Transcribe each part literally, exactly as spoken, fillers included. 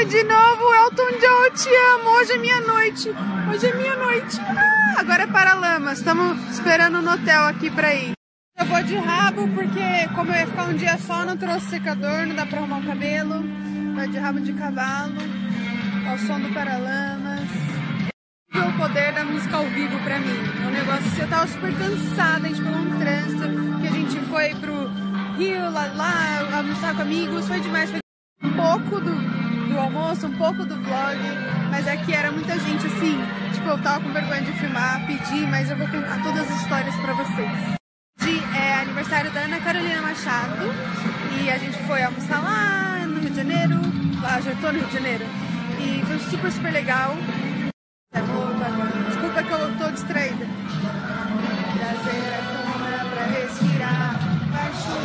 Oi de novo, Elton John, eu te amo. Hoje é minha noite. Hoje é minha noite. Ah, agora é Paralamas. Estamos esperando no hotel aqui pra ir. Eu vou de rabo porque, como eu ia ficar um dia só, não trouxe secador, não dá pra arrumar o cabelo. Vou de rabo de cavalo, ao som do Paralamas. O poder da música ao vivo pra mim. É um negócio que eu tava super cansada, a gente pegou um trânsito, que a gente foi pro Rio, lá, lá almoçar com amigos, foi demais. Foi um pouco do, do almoço, um pouco do vlog, mas aqui era muita gente assim, tipo, eu tava com vergonha de filmar, pedir, mas eu vou contar todas as histórias pra vocês. Hoje é aniversário da Ana Carolina Machado e a gente foi almoçar lá no Rio de Janeiro, lá já tô no Rio de Janeiro, e foi super, super legal. Desculpa que eu tô distraída. Trazer a coluna pra respirar, baixo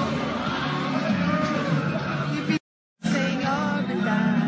e pedir sem obrigar.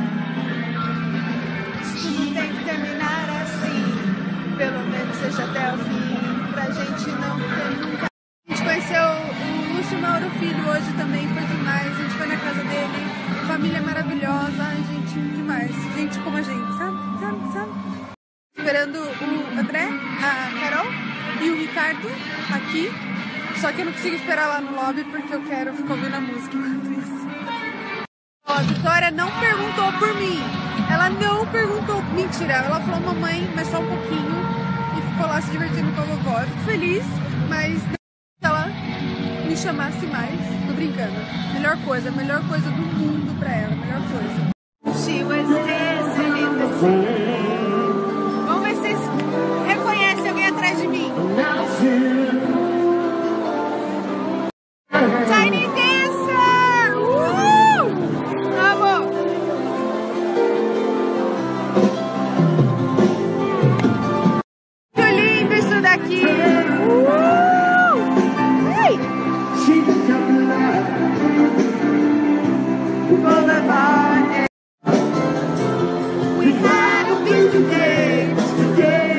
Isso tudo tem que terminar assim, pelo menos seja até o fim, pra gente não ter nunca. A gente conheceu o Lúcio Mauro Filho hoje também, foi demais. A gente foi na casa dele, família maravilhosa, gente demais. Gente como a gente, sabe? Sabe? Sabe? Esperando o André, a Carol e o Ricardo aqui. Só que eu não consigo esperar lá no lobby porque eu quero ficar ouvindo a música enquanto isso. Ó, a Vitória não perguntou por mim. Ela não perguntou. Mentira, ela falou mamãe, mas só um pouquinho. E ficou lá se divertindo com a vovó. Eu fico feliz, mas não que ela me chamasse mais. Tô brincando. Melhor coisa, melhor coisa do mundo pra ela. Melhor coisa. She was dancing in the sea. Reconhece alguém atrás de mim? Tiny Dancer! Uh! Vamos! Que lindo isso daqui! Uh! Ai! Boulevard. We had a busy day today.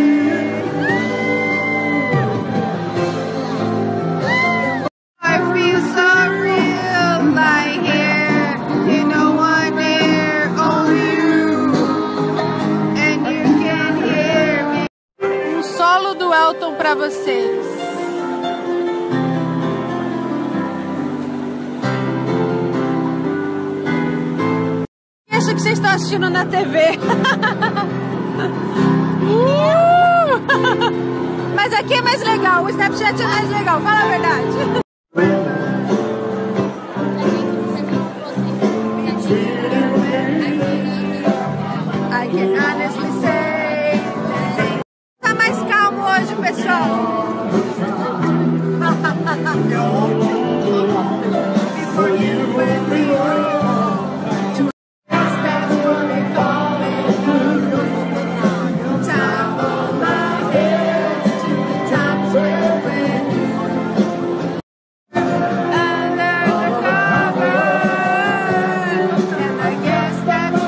Do Elton para vocês. Acho que vocês estão assistindo na T V. uh! Mas aqui é mais legal, o Snapchat é mais legal, fala a verdade. I can honestly say hoje, pessoal. Under the cover, and I guess that's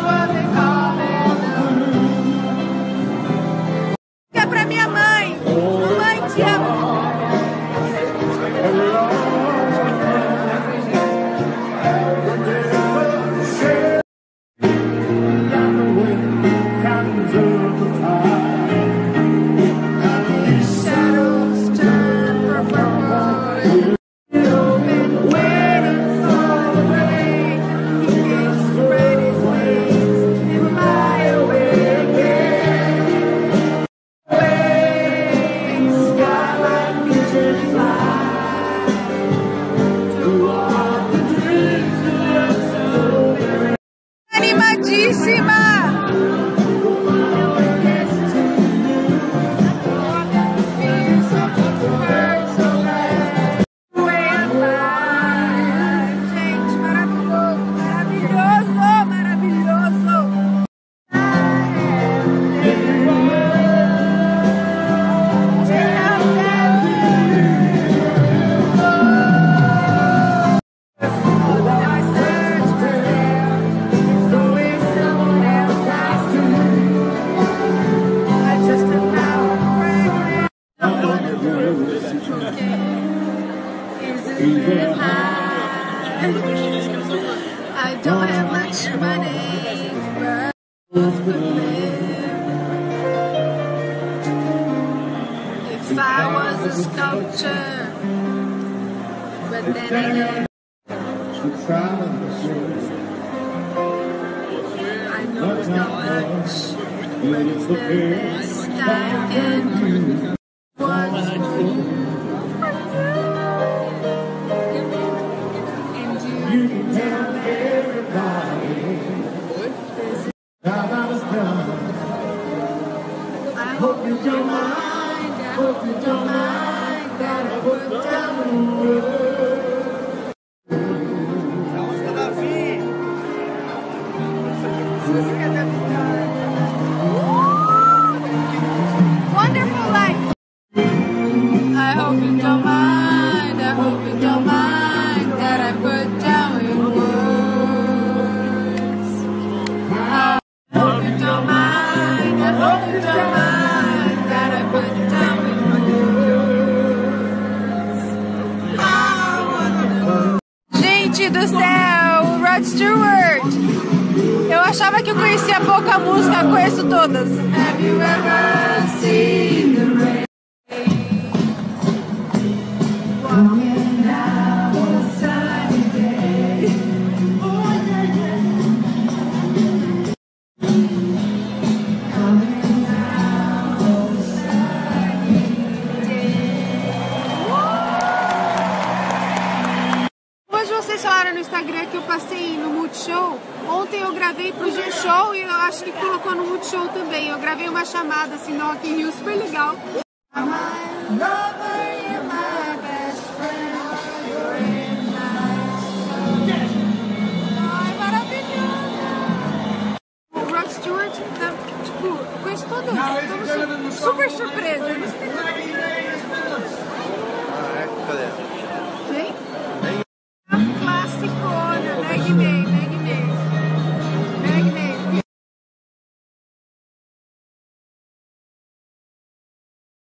that much money, but both could live. If I was a sculpture, but then again, I know it's not much, but it's the best I can do. What's for you? And you can tell everybody that I was done. I hope you don't mind, I hope you don't mind that I put down the words. Wonderful life. I hope you don't mind, I hope you don't mind that I put down in words. I hope you don't mind, I hope you don't mind that I put down in words. I wanna know. Gente do céu, o Rod Stewart. Eu achava que eu conhecia pouca música, conheço todas. Have you ever seen the rain? Walking down a sunny day. Coming down a sunny day. Hoje vocês falaram no Instagram que eu passei no Multishow. Ontem eu gravei pro G-Show e eu acho que colocou no Multishow também. Eu gravei uma chamada assim no Rock in Rio, super legal. Ai, maravilhoso! O Rod Stewart, tá, tipo, conheço todas. Estamos super surpresos. Ah, é? Cadê?